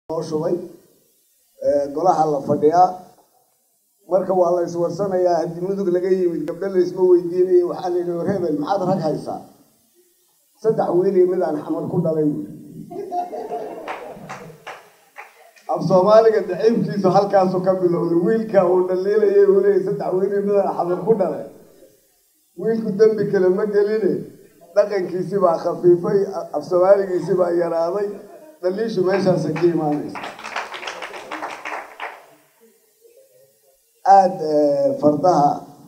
shubay golaha la fadhiyaa marka waa la iswarsanayaa hadii mudug laga yimid gabdho la isma weydiinay waxa la yiri hebel maxaad rag haysaa saddex wiil mid aan xamar ku dhalay af Soomaaliga daciifkiisu halkaas ka bilowday wiilka uu dhaliilay uu leeyahay saddex wiil mid aan xamar ku dhalay wiilku dambi kale ma gelin dhaqankiisi baa khafiifay af Soomaaligiisi baa yaraaday dhaliishu meeshaas ka imaanaysa aad fardaha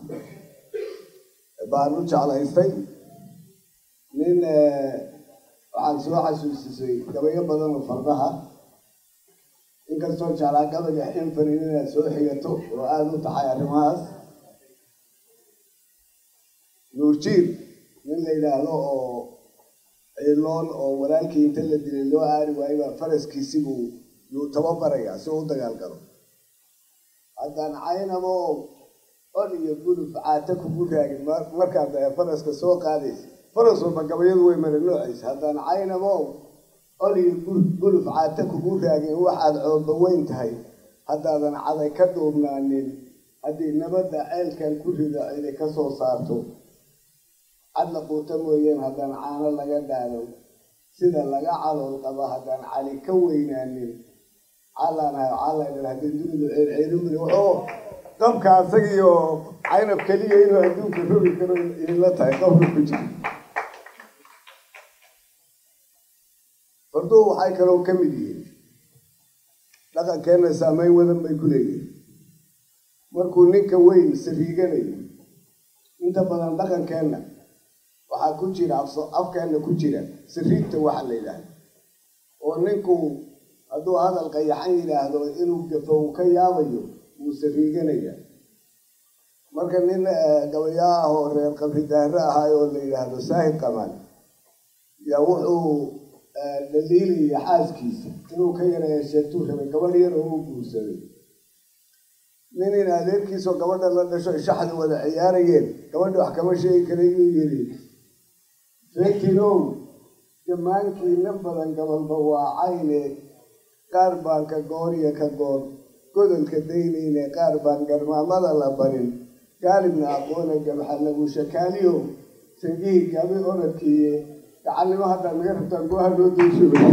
baanu jeclaystay nin waxaan soo xasuusisay gabayo badan oo fardaha inkastoo jeclaa gabaga xinfarinina soo xigato oo aad u taxay arrimahaas nuurjiir nin la yidhaahdo oo ciiloon oo walaalkii inta la dilay loo aari waayay baa faraskiisi buu yuu tababarayaa si uu u dagaal galo haddaan caynabo on iyo guluf caata kugu raagin markaad faraska soo qaadaysa faras walba gabayadu way mara noociisa haddaan caynabo on iyo guluf caata kugu raagin waxaad cooba weyn tahay haddaadan caday ka duubnaanin haddii nabadda ceelkan ku rida cidi ka soo saarto cadla quuta mooyeen haddaan caano laga dhaado sida laga calool qabo haddaan cali ka weynaanin على هذه الدنيا العلوم وهو قام كاسقي وعينه بكليه إنه عندهم كفر يكرر إلا تعقب الكتير برضو هاي كانوا كمدين لكن كان سامي وذن بيقولي مركونين كوين سريجاني أنت بدل لكن كان وحكوتشي أفكار كوتشي سريت واحد ليلة ونكو هذا هذا القيحين هذا إنه جفوا كيابيو وسريجانية مركن إن جوياه ورقم في الدهرة هاي اللي هذا ساهل كمان يروحوا دليل يحاز كيس إنه كيرا يشتوه من قبل يروحوا بوسري من هنا ذيك كيس وقبل الله شحن ولا عيارين قبل أحكام شيء كريم يريد فكروا كمان كي نبضن قبل بواعينه قاربان كغوريا كغور كودن كدينين قاربان قرمامada la barin galibna aqoona gabaxanagu shakaaliyo sangihi gabi oradkii gacalnimo hadda naga rabtaan gooha loo dooshay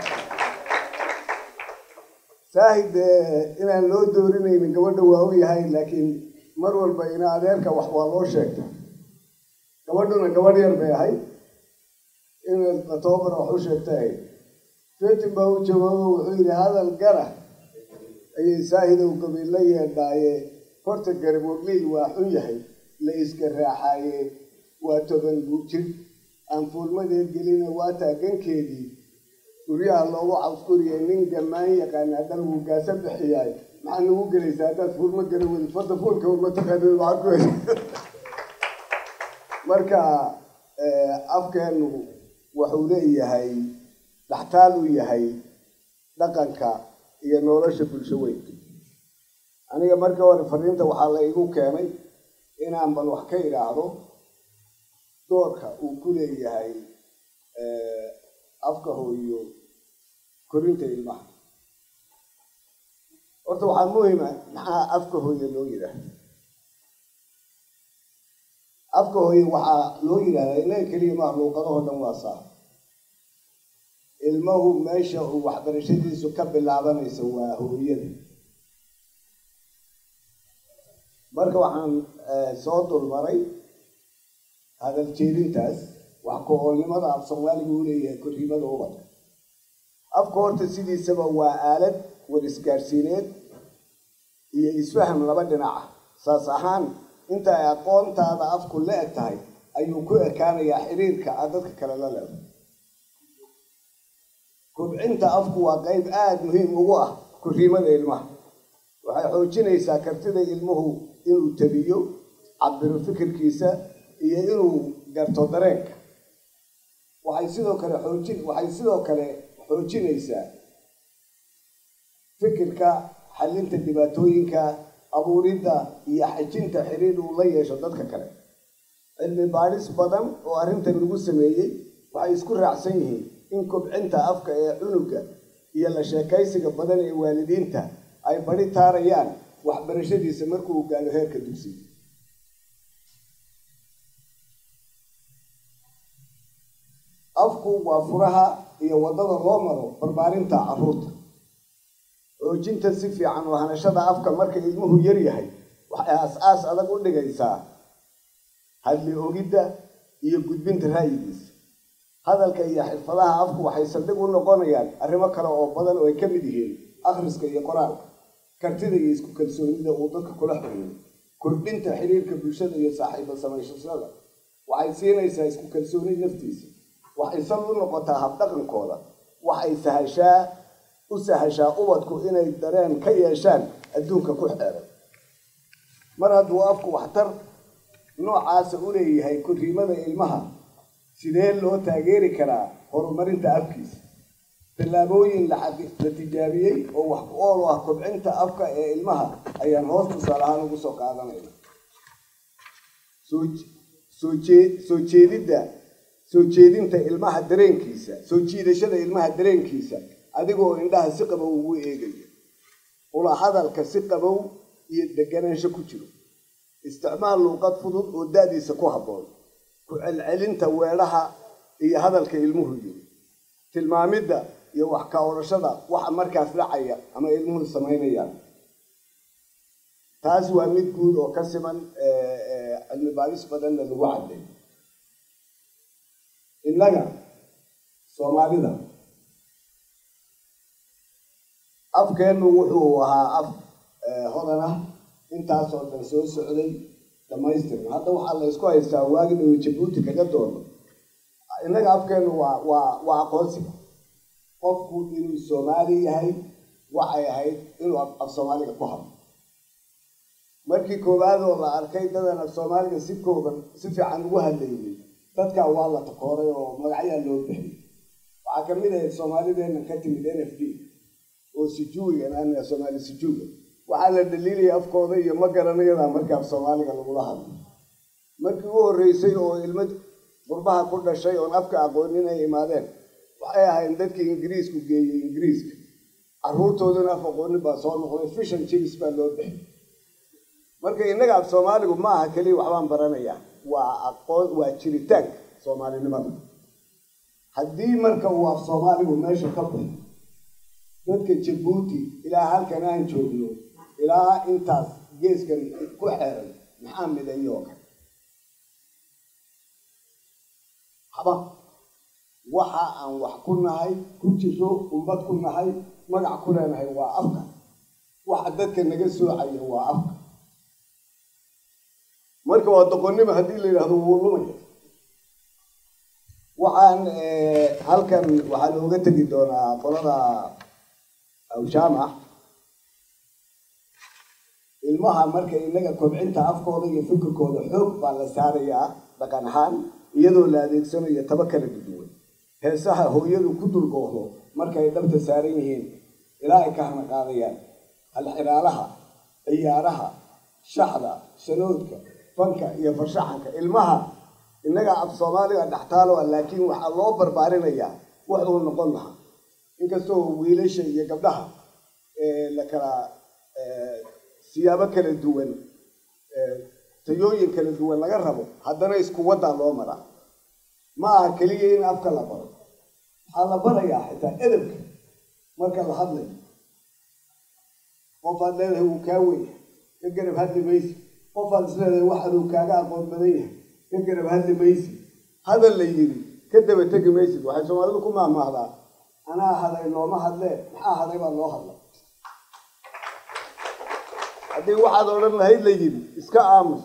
saahid inaan loo doorinaynin gabadha waa u yahay laakiin mar walba ina adeerka wax waa loo sheegtaa gabadhuna gabadh yar bay ahay in la toobaro wax u sheegtay فيتم باو جوابه وحيل هذا القرح أي ساهد وقبيل لي داية فرت قرب وقليل وحيحي ليس كراحاية واتبن بوجد أنفول مدى قلينا واتا كن كيدي وريا الله وعف كوريا من جماعية كان هذا المقاسم بحياي مع أنه قليس هذا فول مقرب والفضل فول كون متخذ العقوي مركا أفكار وحولي هاي dhaxtaalu yahay dhaqanka iyo nolosha bulshooyinka aniga marka hore fariinta waxa la igu keenay inaan bal wax ka iraado doorka uu ku leeyahay afka hooyo korinta ilmaha horta waxa muhiim ah maxaa afka hooyo loo yiraahdo afka hooyo waxa loo yiraahdaa inay kaliya makhluuqadaha dhan waa sax ilmuhu meesha uu waxbarashadiisu ka bilaabanayso waa hooyada marka waxaan soo dulmaray hadal jeedintaas wax ku oolnimada af Soomaaliga uu leeyahay korriimada ubadka afka horta sidiisaba waa aalad war isgaarsiineed iyo isfaham laba dhinac ah saas ahaan inta ay aqoontaada afku leeg tahay ayuu ku ekaanayaa xiriirka dadka kale la leeyahay كوبعينتا أفكو وقايب مهم وقوة كريمة إلمه وحيحوجينيسا كرتدا إلمه إنو تبيو عبرو فكر كيسا إنو قرطو درينك وحيسيدو كالي حوجينيسا فكركا حلينتا دباتوينكا أبوريدا يحجينتا حرير والله يشددك كالي علمي باريس بدن وأرنتا بلغو سميي وحيسكو رعسينيه إن كوبعينتا أفكا عنوكا iyo la sheekaysiga badan ee waalidiinta ay bari taarayaan waxbarashadiisa markuu gaaro heerka dugsiga. afku waa furaha iyo wadada loo maro barbaarinta carruurta. xoojinta si fiican oo hanashada afka marka ilmuhu yar yahay waxay aas adag u dhigaysaa hadli ogidda iyo gudbinta ra'yigiisa. hadalka iyo xirfadaha afku waxay saldhig u noqonayaan arrimo kale oo badan oo ay ka mid yihiin akhriska iyo qoraalka, kartida iyo isku kalsoonida uu dadka kula xiriiro, kordhinta xiriirka bulshada iyo saaxiibo samaysashada. waxay siinaysaa isku kalsooni naftiisa, waxay sal u noqotaa habdhaqankooda, waxay u sahashaa ubadku inay dareen ka yeeshaan adduunka ku xeeran. mar hadduu afku waxtar noocaasa u leeyahay korriimada ilmaha, sidee loo taageeri karaa horumarinta afkiisa? tallaabooyin la tijaabiyey oo wax ku ool ah kobcinta afka ee ilmaha ayaan hoos tusaale ahaan ugu soo qaadanayna. soo jeedinta ilmaha dareenkiisa, soo jiidashada ilmaha dareenkiisa adigoo indhaha si qabow ugu eegaya, ula hadalka si qabow iyo deganaansho ku jiro, isticmaal luuqad fudud oo da'diisa ku habboon, ku celcelinta weedhaha iyo hadalka ilmuhu yiri, tilmaamidda iyo wax ka orashada waxa markaas dhacaya ama ilmuhu samaynayaan. taas waa mid guud oo ka siman cilmi baaris badanna lagu cadday. innaga Soomaalida afkeennu wuxuu ahaa af hodan ah intaasoo dhan soo socday dhamaystiran. hadda waxaa la isku haystaa waagi dhow Jabuuti kaga doono. innaga afkeennu waa aqoonsiga qofku inuu Soomaali yahay. waxay ahayd inuu af Soomaaliga ku hadlo. markii koowaad oo la arkay dadan af Soomaaliga si fiican ugu hadlayay, dadka waa la takooray oo magacyo loo bixiyay. waxaa ka mid ahayd Soomaalideenna ka timid NFD oo sijuuga aan Soomaali sijuuga. waxaa la dhaliilay afkooda iyo ma garanayada markii af Soomaaliga lagula hadlo. markii ugu horreysay oo ilmo qurbaha ku dhashay oo afka aqoonin ay imaadeen, waxay ahayn dadkii Ingiriisku geeyay Ingiriiska. carruurtooduna af aqoonin baa soo noqday, fish and chips baa loo bixiyay. marka innaga af Soomaaligu ma aha kaliya waxbaan baranayaa, waa aqoon, waa jiritaan Soomaalinimada. haddii marka uu af Soomaaligu meesha ka baxo, dadka Jabuuti ilaa halkan aan joogno ilaa intaas geeskan ku xeeran maxaa midayo kale haba waxa aan wax ku nahay, ku jiro, ummad ku nahay, magac ku leenahay waa afka. waxa dadka naga soocaya waa afka. marka waa doqonnimo haddii la yidhaahdo wuu lumaya. waxaan halkan waxaa looga tegi doonaa qolada awjaamac. ilmaha marka inaga kobcinta afkooda iyo fikirkooda xoog baa la saarayaa dhaqan ahaan, iyadoo la adeegsanayo taba kala duwan. heesaha hooyadu ku dulgoodo markay dhabta saaran yihiin ilaa ay ka hana qaadayaan, halxiraalaha, ciyaaraha, shaxda, sanoodka, fanka iyo farshaxanka. ilmaha innaga af Soomaaliga dhaxtaalo ah, laakiin waxaa loo barbaarinayaa wax uu noqon lahaa. inkastoo wiilasha iyo gabdhaha la kala siyaabo kala duwan, tayooyin kala duwan laga rabo, haddana isku waddaa loo maraa. ma aha keliya in afka la baro, waxaa la barayaa xitaa edebka. marka la hadlayo, qofaad leedahay wuu kaa weyn yahay, ka garab hadli maysi. qofaad is leedahay waxaaduu kaaga aqoon badan yahay, ka garab hadli maysi. hadal la yiri ka daba tegi maysid. waxay Soomaalidu ku maahmaahdaa, anaa haday looma hadlee, maxaa haday baa loo hadla. haddii waxaad odhan lahayd la yiri iska aamus.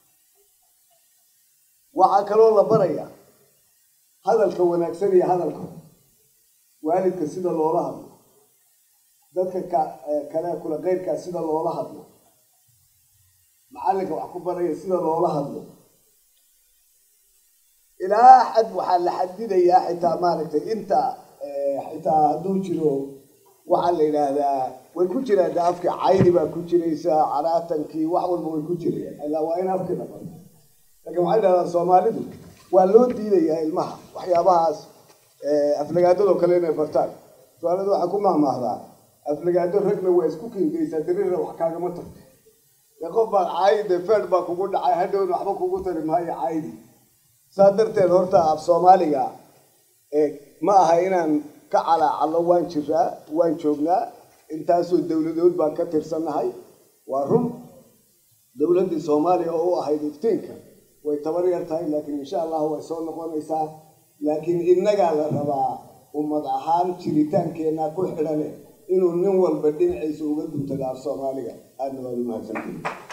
waxaa kaloo la barayaa hadalka wanaagsan iyo hadalka waalidka sida loola hadlo, dadka kale kula qeyrkaa sida loola hadlo, macallinka wax ku baraya sida loola hadlo. ilaa xad waxaa la xadidayaa xitaa maaragtay inta xitaa hadduu jiro waxaa la yidhaahdaa way ku jiraan de afka cayni baa ku jiraysaa, caraatankii wax walba way ku jirayaan. ilaa waa in afkii la baro. laakiin waxay dhahdaan Soomaalidu waa loo diidayaa ilmaha waxyaabahaas aflagaadadoo kale inay bartaan. سؤال ذو حكومة مهلا أفلقادو رجنا واسكوكين ديسا دريرة وحكاجة مطر يقف عايد فرد باكوجود عايدون وحبكوجود ترماي عايدي صادرت الهرتا في صوماليا ما هينا كعلى على وان شجع وان شوقنا انتاسو الدولة دول باكتر سنة هاي وهم دولة صوماليا هو هيدفتينك ويتبرر تاي لكن إن شاء الله هو يسون نقول إسا لكن إنك على الربع ومضحان شريتان كنا كل حلنا إنه نول بدين عيسو قدم تدار صوماليا أنا ما